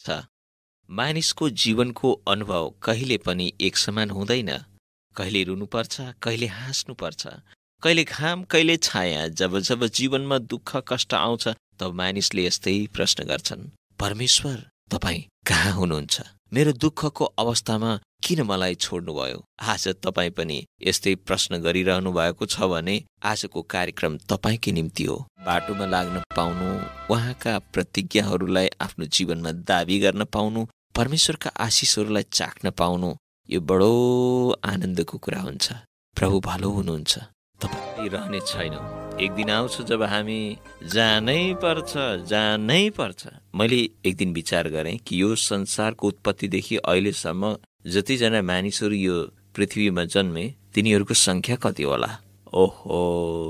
मानिसको जीवनको अनुभव कहिले पनि एक समान हुँदैन। कहिले रुनुपर्छ, कहिले हाँस्नुपर्छ, कहिले घाम, कहिले छाया। जब जब जीवनमा दुःख कष्ट आउँछ तब मानिसले यस्तै प्रश्न गर्छन्, परमेश्वर तपाईँ कहाँ हुनुहुन्छ? मेरो दुःखको अवस्थामा किन मलाई छोड्नुभयो? आज तपाईँ पनि यस्तै प्रश्न गरिरहनु भएको छ भने आजको कार्यक्रम तपाईँकै निम्ति हो। बाटोमा लाग्न पाउनु, उहाँका प्रतिज्ञाहरूलाई आफ्नो जीवनमा दाबी गर्न पाउनु, परमेश्वरका आशिषहरूलाई चाख्न पाउनु, यो बडो आनन्दको कुरा हुन्छ। प्रभु भलो हुनुहुन्छ, तपाईँ रहने छैनौँ। एक दिन आउँछ जब हामी जानै पर्छ। मैले एक दिन विचार गरेँ कि यो संसारको उत्पत्तिदेखि अहिलेसम्म जतिजना मानिसहरू यो पृथ्वीमा जन्मे तिनीहरूको सङ्ख्या कति होला? ओहो,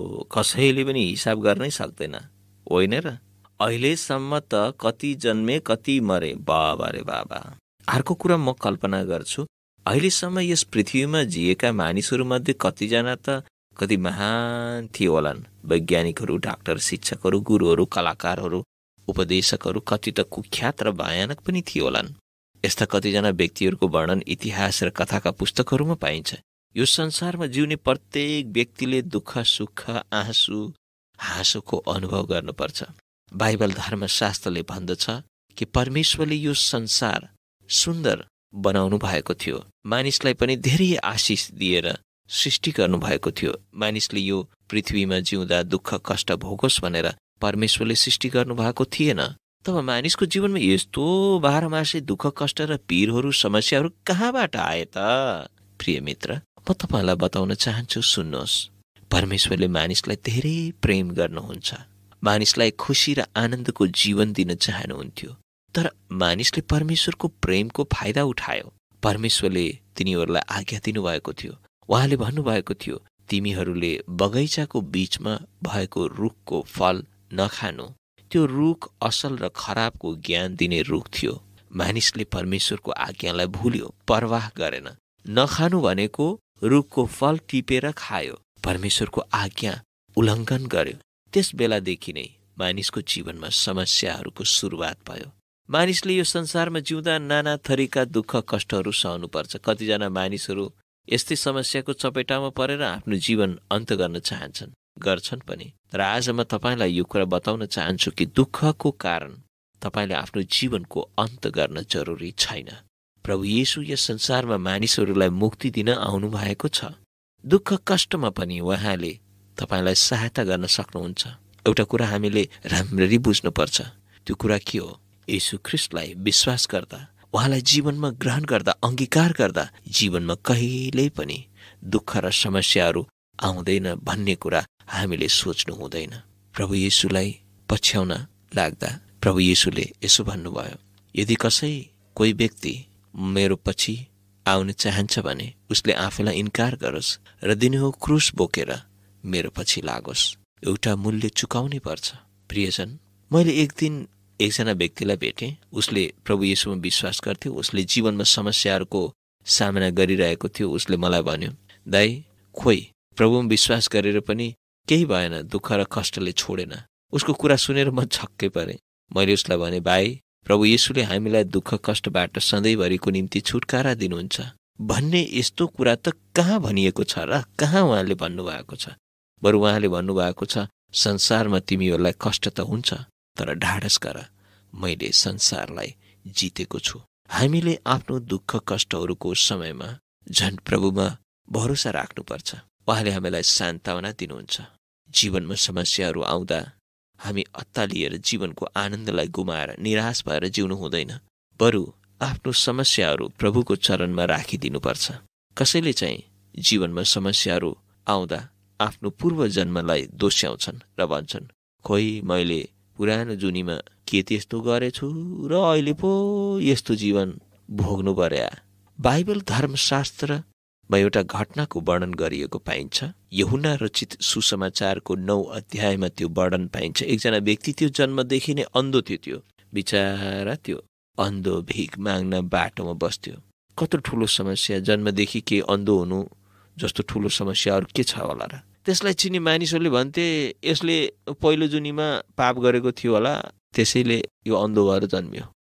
कसैले पनि हिसाब गर्नै सक्दैन, होइन र? अहिलेसम्म त कति जन्मे कति मरे, बाबा रे बाबा। अर्को कुरा म कल्पना गर्छु, अहिलेसम्म यस पृथ्वीमा जिएका मानिसहरूमध्ये कतिजना त कति महान थिए होलान्। वैज्ञानिकहरू, डाक्टर, शिक्षकहरू, गुरुहरू, कलाकारहरू, उपदेशकहरू, कति त कुख्यात र भयानक पनि थिए होलान्। यस्ता कतिजना व्यक्तिहरूको वर्णन इतिहास र कथाका पुस्तकहरूमा पाइन्छ। यो संसारमा जिउने प्रत्येक व्यक्तिले दुःख, सुख, आँसु, हाँसोको अनुभव गर्नुपर्छ। बाइबल धर्मशास्त्रले भन्दछ कि परमेश्वरले यो संसार सुन्दर बनाउनु भएको थियो। मानिसलाई पनि धेरै आशिष दिएर सृष्टि गर्नुभएको थियो। मानिसले यो पृथ्वीमा जिउँदा दुःख कष्ट भोगोस् भनेर परमेश्वरले सृष्टि गर्नुभएको थिएन। तब मानिसको जीवनमा यस्तो बाह्रमासे दुःख कष्ट र पीरहरू, समस्याहरू कहाँबाट आए त? प्रिय मित्र, म तपाईँलाई बताउन चाहन्छु, सुन्नुहोस्। परमेश्वरले मानिसलाई धेरै प्रेम गर्नुहुन्छ। मानिसलाई खुसी र आनन्दको जीवन दिन चाहनुहुन्थ्यो। तर मानिसले परमेश्वरको प्रेमको फाइदा उठायो। परमेश्वरले तिनीहरूलाई आज्ञा दिनुभएको थियो। उहाँले भन्नुभएको थियो, तिमीहरूले बगैँचाको बीचमा भएको रुखको फल नखानु। त्यो रुख असल र खराबको ज्ञान दिने रुख थियो। मानिसले परमेश्वरको आज्ञालाई भुल्यो, परवाह गरेन। नखानु भनेको रुखको फल टिपेर खायो, परमेश्वरको आज्ञा उल्लङ्घन गर्यो। त्यस बेलादेखि नै मानिसको जीवनमा समस्याहरूको सुरुवात भयो। मानिसले यो संसारमा जिउँदा नाना थरीका दुःख कष्टहरू सहनुपर्छ। कतिजना मानिसहरू यस्तै समस्याको चपेटामा परेर आफ्नो जीवन अन्त गर्न चाहन्छन्, गर्छन् पनि। तर आज म तपाईँलाई यो कुरा बताउन चाहन्छु कि दुःखको कारण तपाईँले आफ्नो जीवनको अन्त गर्न जरुरी छैन। प्रभु येशू यस संसारमा मानिसहरूलाई मुक्ति दिन आउनु भएको छ। दुःख कष्टमा पनि उहाँले तपाईँलाई सहायता गर्न सक्नुहुन्छ। एउटा कुरा हामीले राम्ररी बुझ्नुपर्छ। त्यो कुरा के हो? येशू ख्रीष्टलाई विश्वास गर्दा, उहाँलाई जीवनमा ग्रहण गर्दा, अंगीकार गर्दा जीवनमा कहिल्यै पनि दुःख र समस्याहरू आउँदैन भन्ने कुरा हामीले सोच्नु हुँदैन। प्रभु येशूलाई पछ्याउन लाग्दा प्रभु येशूले यसो भन्नुभयो, यदि कोही व्यक्ति मेरो पछि आउन चाहन्छ भने उसले आफूलाई इन्कार गरोस् र दिनको क्रुस बोकेर मेरो पछि लागोस्। एउटा मूल्य चुकाउनै पर्छ। प्रियजन, मैले एक दिन एकजना व्यक्तिलाई भेटेँ। उसले प्रभु येशूमा विश्वास गर्थ्यो। उसले जीवनमा समस्याहरूको सामना गरिरहेको थियो। उसले मलाई भन्यो, दाइ, खोइ प्रभुमा विश्वास गरेर पनि केही भएन, दुःख र कष्टले छोडेन। उसको कुरा सुनेर म छक्कै परेँ। मैले उसलाई भने, भाइ, प्रभु येशूले हामीलाई दुःख कष्टबाट सधैँभरिको निम्ति छुटकारा दिनुहुन्छ भन्ने यस्तो कुरा त कहाँ भनिएको छ र? कहाँ उहाँले भन्नुभएको छ? बरु उहाँले भन्नुभएको छ, संसारमा तिमीहरूलाई कष्ट त हुन्छ, तर ढाडस गर, मैले संसारलाई जितेको छु। हामीले आफ्नो दुःख कष्टहरूको समयमा झन् प्रभुमा भरोसा राख्नुपर्छ। उहाँले हामीलाई सान्त्वना दिनुहुन्छ। जीवनमा समस्याहरू आउँदा हामी अत्तालिएर जीवनको आनन्दलाई गुमाएर निराश भएर जिउनु हुँदैन। बरु आफ्नो समस्याहरू प्रभुको चरणमा राखिदिनुपर्छ। कसैले चाहिँ जीवनमा समस्याहरू आउँदा आफ्नो पूर्व जन्मलाई दोस्याउँछन् र भन्छन्, खोइ मैले पुरानो जुनीमा के त्यस्तो गरेछु र अहिले पो यस्तो जीवन भोग्नु पर्या। बाइबल धर्मशास्त्रमा एउटा घटनाको वर्णन गरिएको पाइन्छ। यूहन्ना रचित सुसमाचारको 9 अध्यायमा त्यो वर्णन पाइन्छ। एकजना व्यक्ति त्यो जन्मदेखि नै अन्धो थियो। त्यो बिचारा त्यो अन्धो भिख माग्न बाटोमा बस्थ्यो। कत्रो ठुलो समस्या, जन्मदेखि के अन्धो हुनु जस्तो ठुलो समस्या अरू के छ होला र? त्यसलाई चिनी मानिसहरूले भन्थे, यसले पहिलो जुनीमा पाप गरेको थियो होला, त्यसैले यो अन्धो भएर जन्मियो।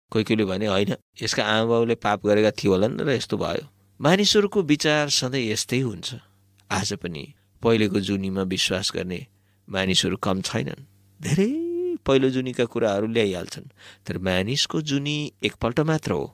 कोही कोहीले भने होइन, यसका आमाबाउले पाप गरेका थिए होला नि र यस्तो भयो। मानिसहरूको विचार सधैँ यस्तै हुन्छ। आज पनि पहिलेको जुनीमा विश्वास गर्ने मानिसहरू कम छैनन्। धेरै पहिलो जुनीका कुराहरू ल्याइहाल्छन्। तर मानिसको जुनी एकपल्ट मात्र हो।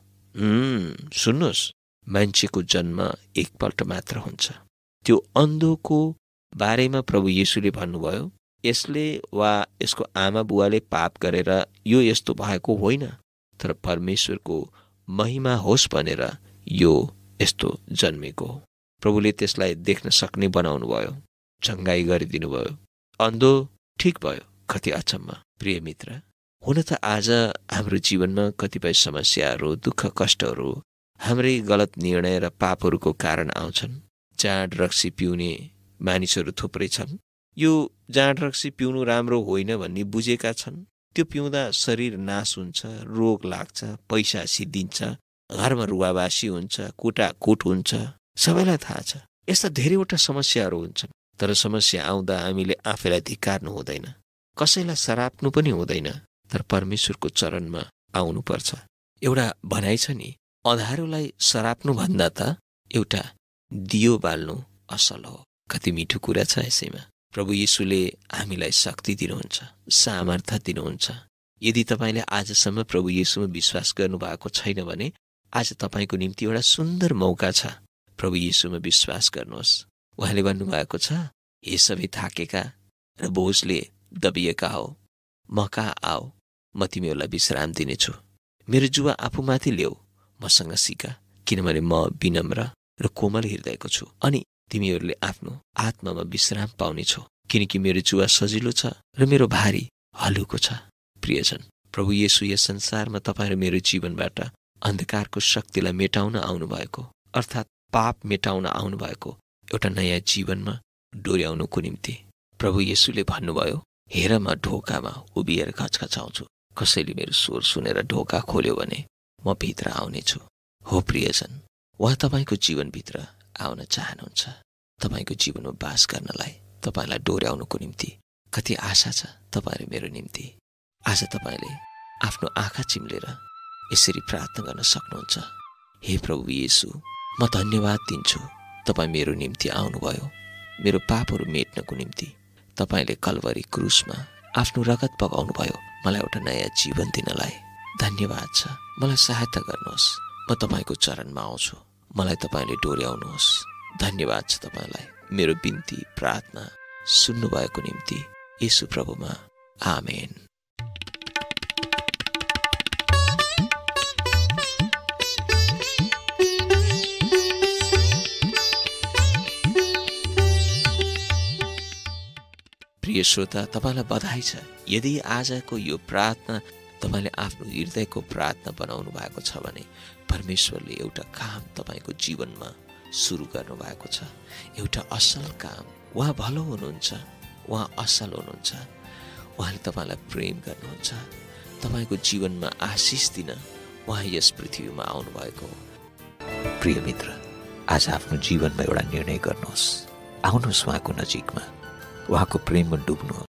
सुन्नुहोस्, मान्छेको जन्म एकपल्ट मात्र हुन्छ। त्यो अन्धोको बारेमा प्रभु येशूले भन्नुभयो, यसले वा यसको आमा बुवाले पाप गरेर यो यस्तो भएको होइन, तर परमेश्वरको महिमा होस् भनेर यो यस्तो जन्मेको हो। प्रभुले त्यसलाई देख्न सक्ने बनाउनु भयो, चङ्गाई गरिदिनु भयो, अन्धो ठिक भयो। कति अचम्म। प्रिय मित्र, हुन त आज हाम्रो जीवनमा कतिपय समस्याहरू, दुःख कष्टहरू हाम्रै गलत निर्णय र पापहरूको कारण आउँछन्। जाँड रक्सी पिउने मानिसहरू थुप्रै छन्। यो जाँड रक्सी पिउनु राम्रो होइन भन्ने बुझेका छन्। त्यो पिउँदा शरीर नाश हुन्छ, रोग लाग्छ, पैसा सिद्धिन्छ, घरमा रुवावासी हुन्छ, कुटाकुट हुन्छ, सबैलाई थाहा छ। यस्ता धेरैवटा समस्याहरू हुन्छन्। तर समस्या आउँदा हामीले आफैलाई धिक्कार्नु हुँदैन, कसैलाई सराप्नु पनि हुँदैन, तर परमेश्वरको चरणमा आउनुपर्छ। एउटा भनाइ छ नि, अँधारोलाई सराप्नु भन्दा त एउटा दियो बाल्नु असल हो। कति मिठो कुरा छ यसैमा। प्रभु येशूले हामीलाई शक्ति दिनुहुन्छ, सामर्थ्य दिनुहुन्छ। यदि तपाईँले आजसम्म प्रभु येशूमा विश्वास गर्नुभएको छैन भने आज तपाईँको निम्ति एउटा सुन्दर मौका छ। प्रभु येशूमा विश्वास गर्नुहोस्। उहाँले भन्नुभएको छ, हे सबै थाकेका र बोझले दबिएका हो, म कहाँ आओ, म तिमीहरूलाई विश्राम दिनेछु। मेरो जुवा आफूमाथि ल्याऊ, मसँग सिक, किनभने म विनम्र र कोमल हृदयको छु, अनि तिमीहरूले आफ्नो आत्मामा विश्राम पाउनेछौ, किनकि मेरो जुवा सजिलो छ र मेरो भारी हलुको छ। प्रियजन, प्रभु येशू यस संसारमा तपाईँ र मेरो जीवनबाट अन्धकारको शक्तिलाई मेटाउन आउनुभएको, अर्थात् पाप मेटाउन आउनुभएको, एउटा नयाँ जीवनमा डोर्याउनुको निम्ति। प्रभु येशूले भन्नुभयो, हेर म ढोकामा उभिएर खचखचाउँछु, कसैले मेरो स्वर सुनेर ढोका खोल्यो भने म भित्र आउनेछु। हो प्रियजन, उहाँ तपाईँको जीवनभित्र आउन चाहनुहुन्छ, तपाईँको जीवनमा बास गर्नलाई, तपाईँलाई डोर्याउनुको निम्ति। कति आशा छ तपाईँ र मेरो निम्ति। आज तपाईँले आफ्नो आँखा चिम्लेर यसरी प्रार्थना गर्न सक्नुहुन्छ, हे प्रभु येशू, म धन्यवाद दिन्छु, तपाईँ मेरो निम्ति आउनुभयो, मेरो पापहरू मेट्नको निम्ति। तपाईँले कल्वरी क्रुसमा आफ्नो रगत बगाउनु भयो मलाई एउटा नयाँ जीवन दिनलाई। धन्यवाद छ। मलाई सहायता गर्नुहोस्, म तपाईँको चरणमा आउँछु, मलाई तपाईँले डोर्याउनुहोस्। धन्यवाद छ तपाईँलाई मेरो बिन्ती प्रार्थना सुन्नुभएको निम्ति येशू प्रभुमा। आमेन। प्रिय श्रोता, तपाईँलाई बधाई छ। यदि आजको यो प्रार्थना तपाईँले आफ्नो हृदयको प्रार्थना बनाउनु भएको छ भने परमेश्वरले एउटा काम तपाईँको जीवनमा सुरु गर्नुभएको छ, एउटा असल काम। उहाँ भलो हुनुहुन्छ, उहाँ असल हुनुहुन्छ, उहाँले तपाईँलाई प्रेम गर्नुहुन्छ, तपाईँको जीवनमा आशिष दिन उहाँ यस पृथ्वीमा आउनुभएको हो। प्रिय मित्र, आज आफ्नो जीवनमा एउटा निर्णय गर्नुहोस्, आउनुहोस् उहाँको नजिकमा, उहाँको प्रेममा डुब्नुहोस्।